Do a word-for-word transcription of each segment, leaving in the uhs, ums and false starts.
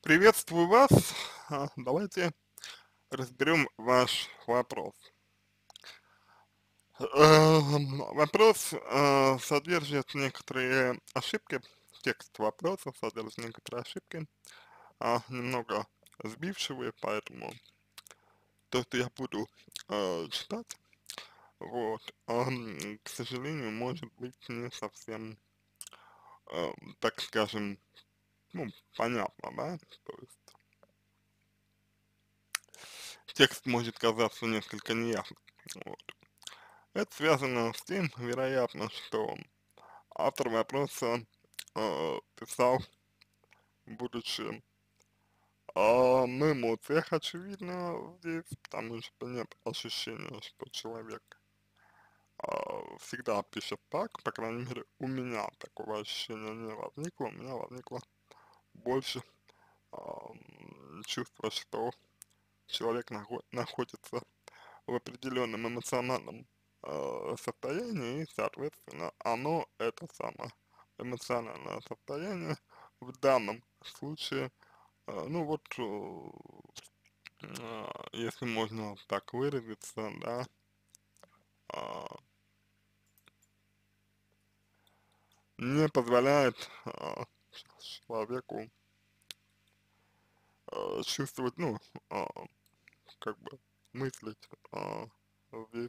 Приветствую вас. А, Давайте разберем ваш вопрос. Эм, Вопрос э, содержит некоторые ошибки, текст вопроса содержит некоторые ошибки, а, немного сбившие, поэтому то, что я буду э, читать, вот, ам, к сожалению, может быть не совсем, э, так скажем, ну, понятно, да, то есть текст может казаться несколько неясным. Вот. Это связано с тем, вероятно, что автор вопроса э, писал, будучи а, на эмоциях, очевидно, здесь, потому что нет ощущения, что человек а, всегда пишет так, по крайней мере, у меня такого ощущения не возникло, у меня возникло больше а, м, чувство, что человек нахо- находится в определенном эмоциональном э, состоянии, и, соответственно, оно, это самое эмоциональное состояние, в данном случае, э, ну вот, э, э, если можно так выразиться, да, а, не позволяет а, человеку а, чувствовать, ну, а, как бы мыслить а, здесь,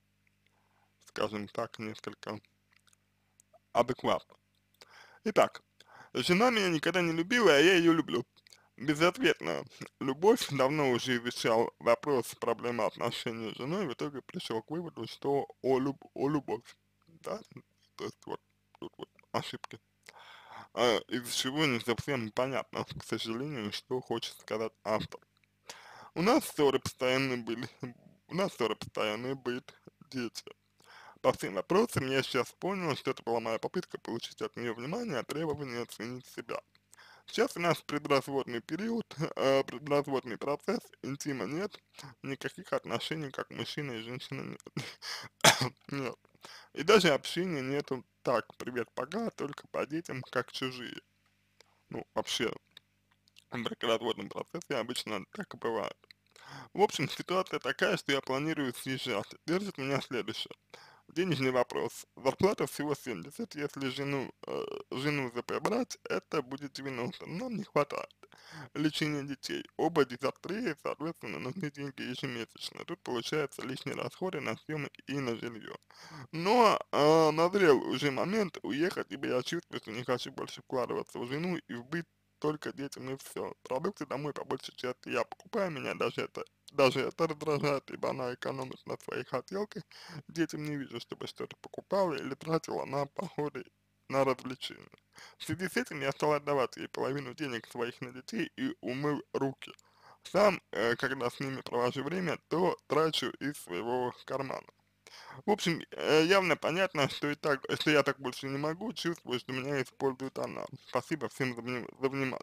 скажем так, несколько адекватно. Итак, жена меня никогда не любила, а я ее люблю. Безответно. Любовь давно уже изучал вопрос проблемы отношений с женой, в итоге пришел к выводу, что о, люб о любовь, да, то есть вот тут вот ошибки, а, из чего не совсем понятно, к сожалению, что хочет сказать автор. У нас ссоры постоянно были, у нас ссоры постоянные были, дети. По всем вопросам я сейчас понял, что это была моя попытка получить от нее внимание, требование оценить себя. Сейчас у нас предразводный период, э, предразводный процесс, интима нет, никаких отношений, как мужчина и женщина нет. Нет. И даже общения нету так, привет, пока, только по детям, как чужие. Ну, вообще, в бракоразводном процессе обычно так и бывает. В общем, ситуация такая, что я планирую съезжать. Держит меня следующее. Денежный вопрос. Зарплата всего семьдесят, если жену, э, жену забрать, это будет девяносто. Нам не хватает. Лечение детей. Оба дизартрии, соответственно, нужны деньги ежемесячно. Тут получается лишние расходы на съемы и на жилье. Но э, назрел уже момент уехать, ибо я чувствую, что не хочу больше вкладываться в жену и в быт только детям и все. Продукты домой по большей части я покупаю, меня даже это даже это раздражает, ибо она экономит на своих хотелках. Детям не вижу, чтобы что-то покупала или тратила на походы, на развлечения. В связи с этим я стал отдавать ей половину денег своих на детей и умыл руки. Сам, э, когда с ними провожу время, то трачу из своего кармана. В общем, э, явно понятно, что и так, что я так больше не могу, чувствую, что меня использует она. Спасибо всем за, вни- за внимание.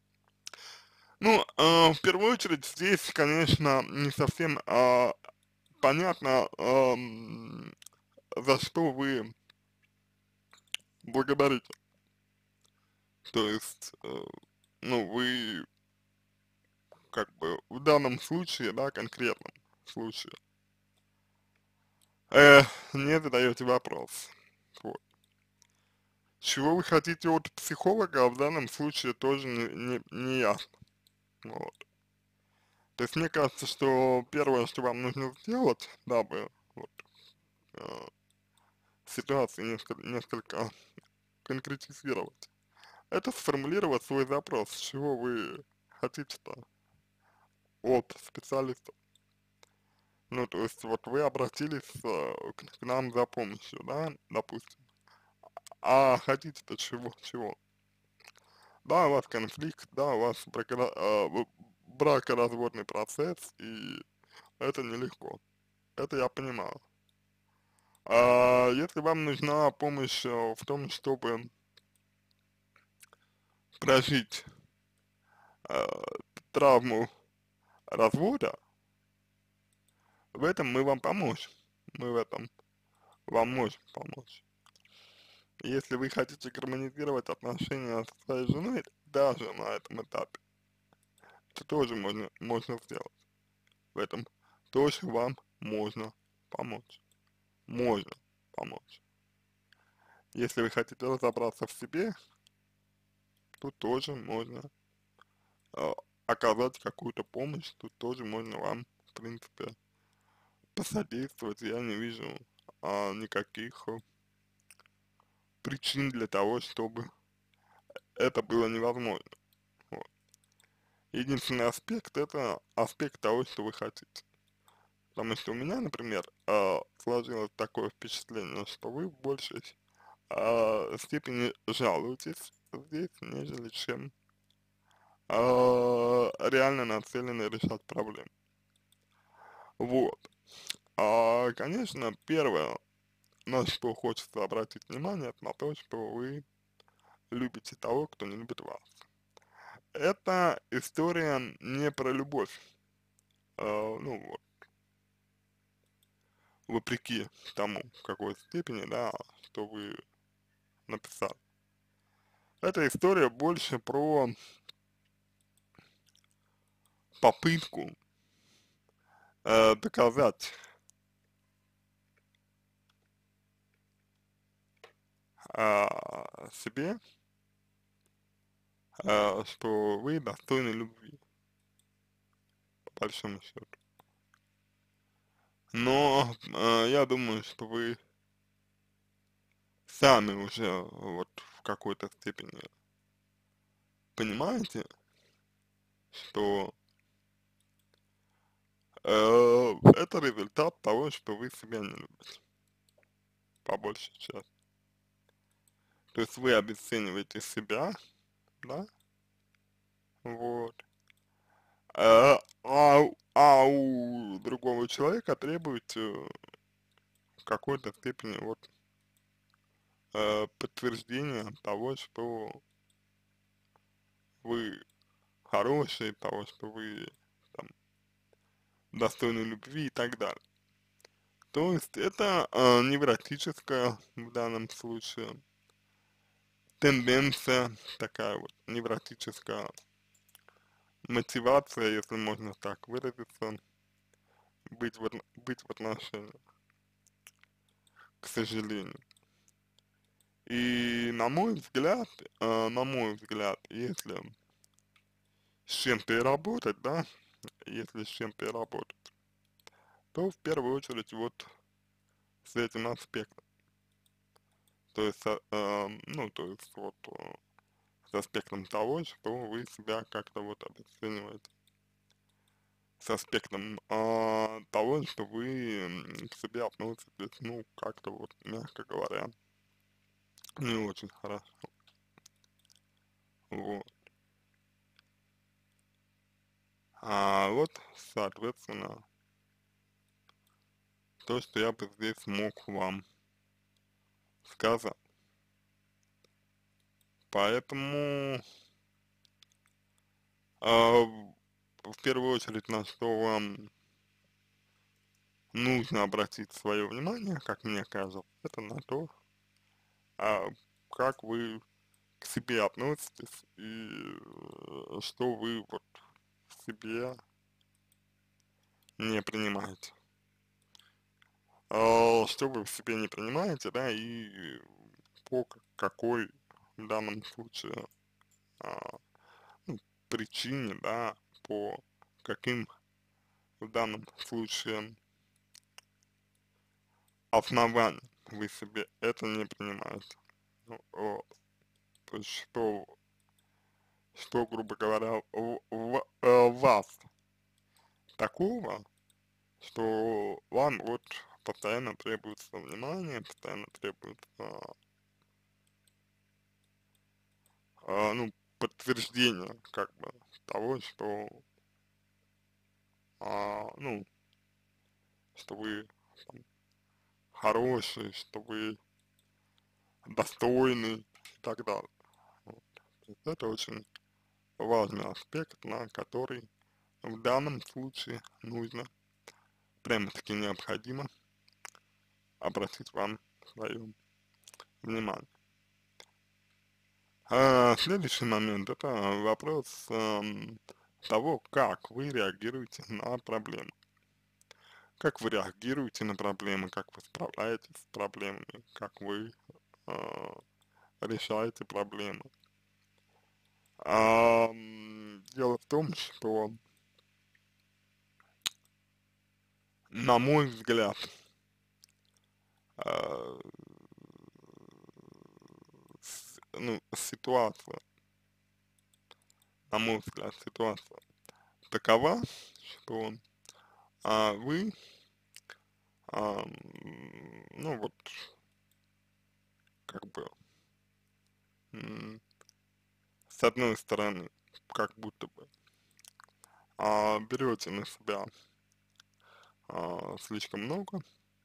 Ну, э, в первую очередь, здесь, конечно, не совсем а, понятно, ам, за что вы благодарите. То есть, э, ну, вы как бы в данном случае, да, конкретном случае, э, не задаете вопрос. Вот. Чего вы хотите от психолога, а в данном случае тоже не, не, не ясно. Вот. То есть мне кажется, что первое, что вам нужно сделать, дабы вот, э, ситуацию несколько, несколько конкретизировать, это сформулировать свой запрос, чего вы хотите-то от специалиста. Ну, то есть вот вы обратились э, к, к нам за помощью, да, допустим. А хотите-то чего, чего? Да, у вас конфликт, да, у вас бракора- э, в- бракоразводный процесс, и это нелегко. Это я понимаю. А если вам нужна помощь э, в том, чтобы прожить э, травму развода, в этом мы вам поможем. Мы в этом вам можем помочь. Если вы хотите гармонизировать отношения со своей женой, даже на этом этапе, это тоже можно, можно сделать. В этом тоже вам можно помочь. Можно помочь. Если вы хотите разобраться в себе, то тоже можно э, оказать какую-то помощь, тут тоже можно вам, в принципе, посодействовать. Я не вижу а, никаких э, причин для того, чтобы это было невозможно. Вот. Единственный аспект — это аспект того, что вы хотите. Потому что у меня, например, э, сложилось такое впечатление, что вы в большей э, степени жалуетесь здесь, нежели чем э, реально нацелены решать проблему. Вот. А, конечно, первое, на что хочется обратить внимание, это на то, что вы любите того, кто не любит вас. Эта история не про любовь, э, ну вот, вопреки тому, в какой степени, да, что вы написали. Эта история больше про попытку э, доказать э, себе, э, что вы достойны любви, по большому счету. Но э, я думаю, что вы сами уже вот в какой-то степени понимаете, что э, это результат того, что вы себя не любите, по большей части. То есть вы обесцениваете себя, да, вот, а, а, у- а у другого человека требуете в какой-то степени вот э, подтверждения того, что вы хороший, того, что вы там достойны любви и так далее. То есть это э, невротическая в данном случае тенденция, такая вот невротическая мотивация, если можно так выразиться, быть в, отно- быть в отношениях, к сожалению. И на мой взгляд, э, на мой взгляд, если с чем-то и работать, да, если с чем-то и работать, то в первую очередь вот с этим аспектом. То есть, э, эм, ну, то есть вот э, с аспектом того, что вы себя как-то вот обесцениваете. С аспектом а, того, что вы м, к себе относитесь, ну, как-то вот, мягко говоря, не очень хорошо. Вот. А вот, соответственно, то, что я бы здесь мог вам сказать. Поэтому, а, в первую очередь, на что вам нужно обратить свое внимание, как мне кажется, это на то, а, как вы к себе относитесь и э, что вы вот в себе не принимаете. А, что вы в себе не принимаете, да, и по к- какой в данном случае а, ну, причине, да, по каким в данном случае основаниям вы себе это не принимаете. Ну, вот. То есть что, что, грубо говоря, в, в- э, вас такого, что вам вот постоянно требуется внимание, постоянно требуется, а, ну, подтверждение, как бы, того, что, а, ну, что вы там хороший, что вы достойный и так далее. Вот. То есть это очень важный аспект, на который в данном случае нужно, прямо-таки необходимо обратить вам свое внимание. А следующий момент — это вопрос, эм, того, как вы реагируете на проблемы. Как вы реагируете на проблемы, как вы справляетесь с проблемами, как вы э, решаете проблемы. А, м, дело в том, что, на мой взгляд, э, с- ну, ситуация, на мой взгляд, ситуация такова, что а, вы, а, м, ну вот, как бы, м, с одной стороны, как будто бы, а, берете на себя а, слишком много,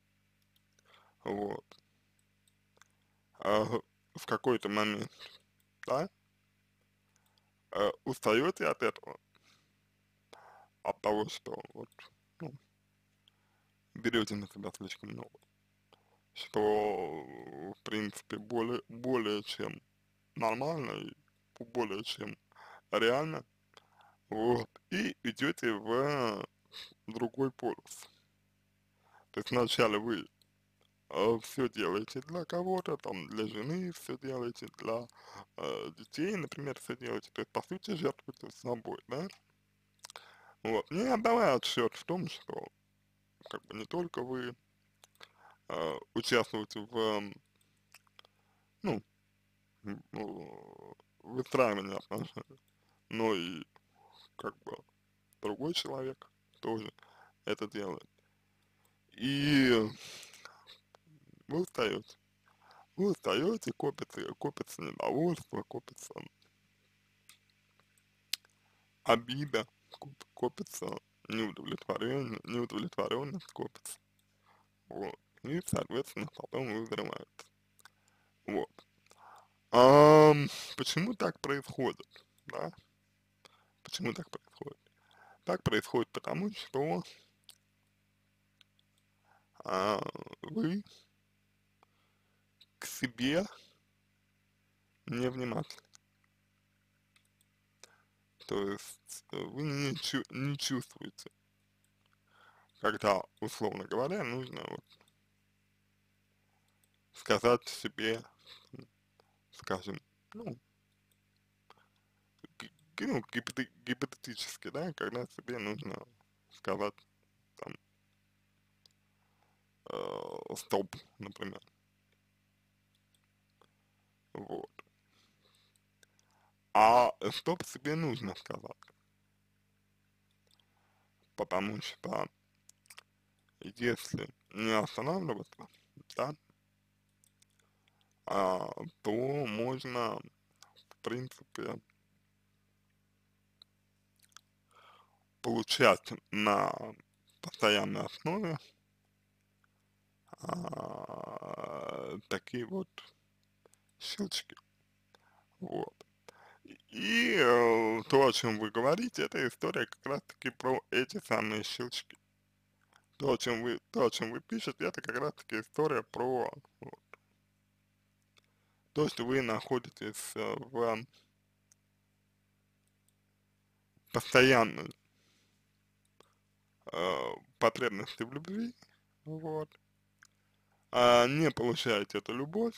вот, а, в какой-то момент, да, э, устаете от этого, от того, что вот, ну, берете на себя слишком много, что, в принципе, более, более чем нормально и более чем реально, вот, и идете в другой полюс. То есть вначале вы все делаете для кого-то, там, для жены все делаете, для э, детей, например, все делаете, то есть, по сути, жертвуете собой, да, вот, не отдавая отсчет в том, что, как бы, не только вы э, участвуете в, м, ну, м, ну, выстраивании отношений, но и, как бы, другой человек тоже это делает. И вы устаете. Вы устаете, копится, копится недовольство, копится обида, коп- копится неудовлетворение, неудовлетворенность копится. Вот. И, соответственно, потом вы взрываете. Вот. Ам, почему так происходит? Да? Почему так происходит? Так происходит потому, что а, вы к себе невнимательны. То есть э, вы не, чу- не чувствуете, когда, условно говоря, нужно вот сказать себе, м, скажем, ну, г- г- ну, гипоте- гипотетически, да, когда себе нужно сказать, там, э, стоп, например, вот. А стоп себе нужно сказать, потому что если не останавливаться, да, а, то можно, в принципе, получать на постоянной основе а, такие вот щелчки, вот. И э, то, о чем вы говорите, это история как раз-таки про эти самые щелчки. То, о чем вы, то, о чем вы пишете, это как раз-таки история про вот, то, что вы находитесь э, в постоянной э, потребности в любви, вот, а не получаете эту любовь,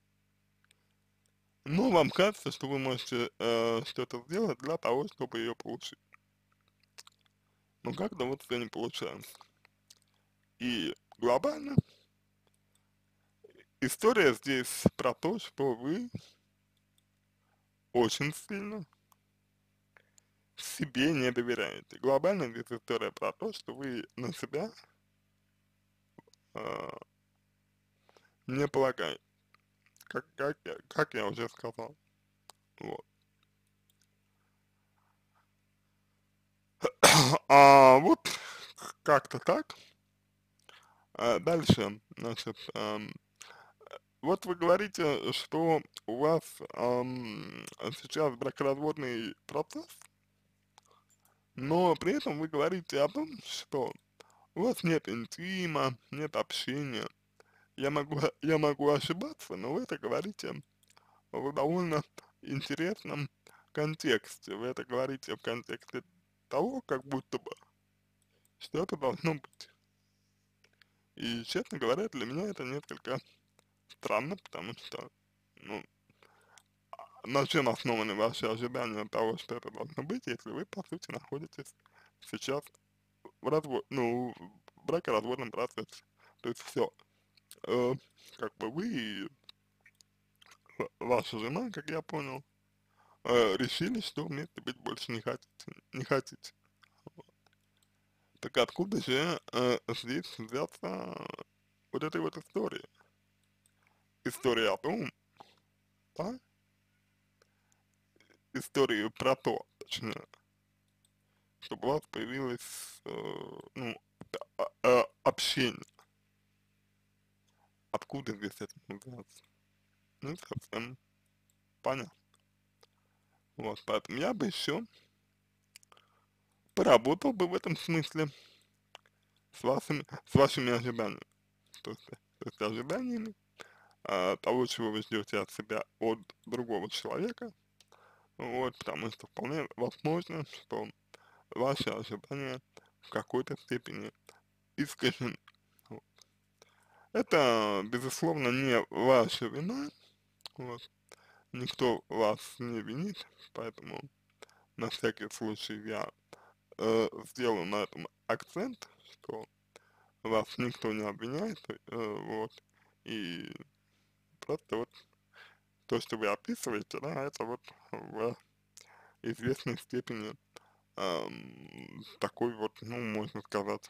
но вам кажется, что вы можете э, что-то сделать для того, чтобы ее получить. Но как-то вот это не получается. И глобально история здесь про то, что вы очень сильно себе не доверяете. Глобально здесь история про то, что вы на себя э, не полагаете, как, как, я, как я уже сказал. Вот. А вот как-то так. А дальше, значит, ам, вот вы говорите, что у вас ам, сейчас бракоразводный процесс, но при этом вы говорите о том, что у вас нет интима, нет общения. Я могу, я могу ошибаться, но вы это говорите в довольно интересном контексте. Вы это говорите в контексте того, как будто бы, что это должно быть. И, честно говоря, для меня это несколько странно, потому что, ну, на чем основаны ваши ожидания того, что это должно быть, если вы, по сути, находитесь сейчас в развод, ну, в бракоразводном процессе. То есть все, э, как бы вы и ва- ваша жена, как я понял, э, решили, что вместе быть больше не хотите, не хотите. Так откуда же э, здесь взяться вот этой вот истории? История о том, да, историю про то, точнее, чтобы у вас появилось, э, ну, а- а- общение. Откуда здесь это взяться? Ну, совсем понятно. Вот, поэтому я бы еще поработал бы в этом смысле с вашими, с вашими ожиданиями. То есть, то есть ожиданиями а, того, чего вы ждете от себя, от другого человека. Вот, потому что вполне возможно, что ваши ожидания в какой-то степени искажены. Вот. Это, безусловно, не ваша вина, вот. Никто вас не винит, поэтому на всякий случай я э, сделаю на этом акцент, что вас никто не обвиняет, э, вот, и просто вот то, что вы описываете, да, это вот в известной степени ам, такой вот, ну, можно сказать,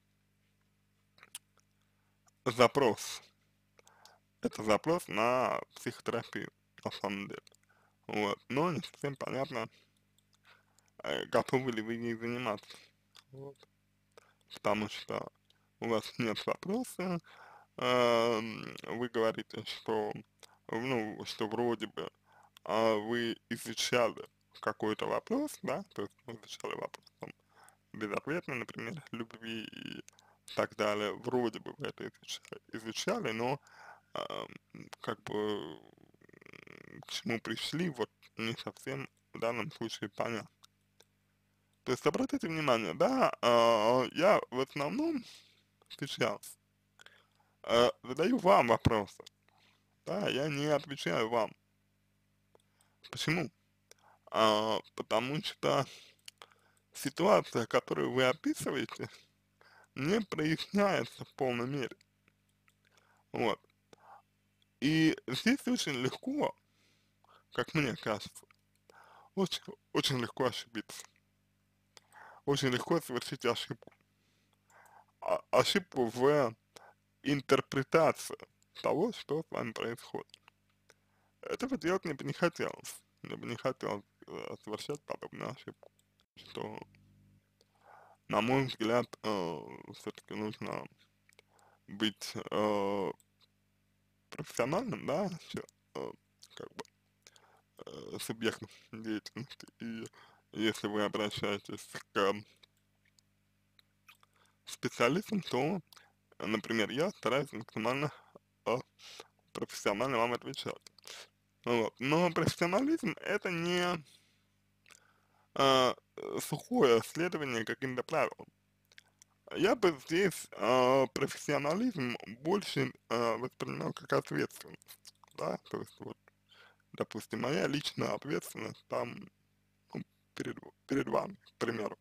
запрос. Это запрос на психотерапию, на самом деле. Вот. Но не совсем понятно, э, готовы ли вы ей заниматься. Вот. Потому что у вас нет вопроса, ам, вы говорите, что, ну, что вроде бы а, вы изучали какой-то вопрос, да, то есть вы изучали вопрос там, безответной, например, любви и так далее, вроде бы вы это изучали, изучали, но ам, как бы м, к чему пришли, вот не совсем в данном случае понятно. То есть обратите внимание, да, а, я в основном сейчас а, задаю вам вопросы, да, я не отвечаю вам. Почему? А, потому что ситуация, которую вы описываете, не проясняется в полной мере. Вот. И здесь очень легко, как мне кажется, очень, очень легко ошибиться. Очень легко совершить ошибку. А, ошибку в интерпретации того, что с вами происходит. Этого делать мне бы не хотелось. Мне бы не хотелось э, совершать подобную ошибку. Что, на мой взгляд, э, все-таки нужно быть э, профессиональным, да, че- э, как бы э, субъектом деятельности. И если вы обращаетесь к специалистам, то, например, я стараюсь максимально э, профессионально вам отвечать. Вот. Но профессионализм это не э, сухое следование каким-то правилам. Я бы здесь э, профессионализм больше э, воспринимал как ответственность, да, то есть вот, допустим, моя личная ответственность там ну, перед, перед вами, к примеру.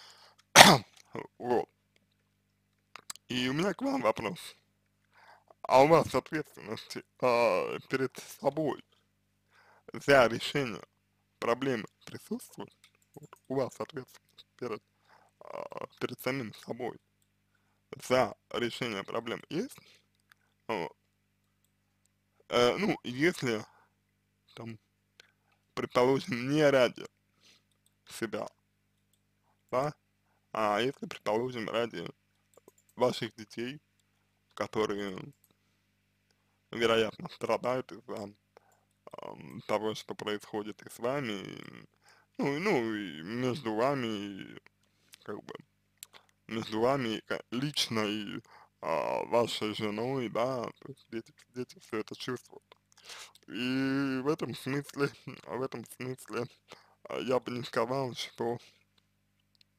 Вот. И у меня к вам вопрос. А у вас ответственность а, перед собой за решение проблемы присутствует? Вот, у вас ответственность перед, а, перед самим собой за решение проблем есть? Вот. Э, ну, если, там, предположим, не ради себя, да, а если, предположим, ради ваших детей, которые, вероятно, страдают из-за ам, того, что происходит и с вами, и, ну, и, ну, и между вами, и, как бы, между вами и ка- лично и а, вашей женой, да, то есть дети, дети все это чувствуют. И в этом смысле, в этом смысле а, я бы не сказал, что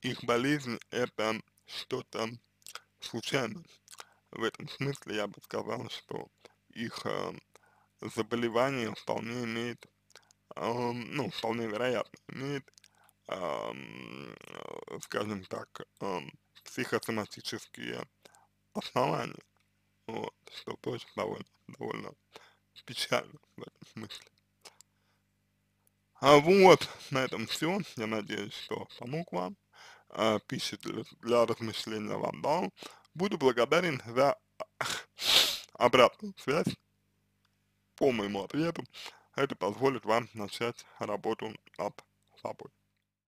их болезнь это что-то случайное. В этом смысле я бы сказал, что их э, заболевание вполне имеет, э, ну, вполне вероятно, имеет, ам, э, скажем так, эм, психосоматические основания, вот, что тоже довольно, довольно печально в этом смысле. А вот, на этом все. Я надеюсь, что помог вам. А, пищу для, для размышления вам дал. Буду благодарен за обратную связь по моему ответу. Это позволит вам начать работу над собой.